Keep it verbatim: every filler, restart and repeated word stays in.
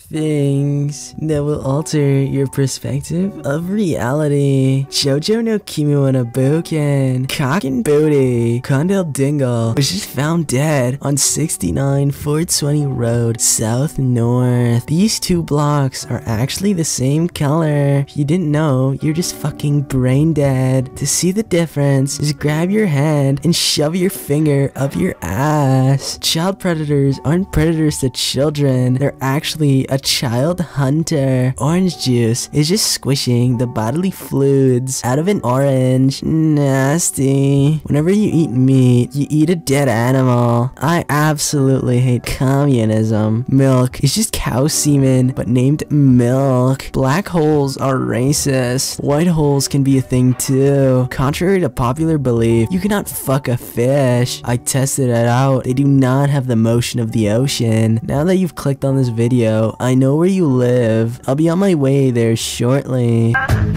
things that will alter your perspective of reality. Jojo no Kimi wa no Bouken, Cock and Booty, Condell Dingle was just found dead on sixty-nine Fort twenty Road, South North. These two blocks are actually the same color. If you didn't know, you're just fucking brain dead. To see the difference, just grab your hand and shove your finger up your ass. Child predators aren't predators to children. They're actually a child hunter. Orange juice is just squishing the bodily fluids out of an orange. Nasty. Whenever you eat meat, you eat a dead animal. I absolutely hate communism. Milk is just cow semen, but named milk. Black holes are racist. White holes can be a thing too. Contrary to popular belief, you cannot fuck a fish. I tested it out. They do not have the motion of the ocean. Now that you've clicked on this video, I know where you live. I'll be on my way there shortly.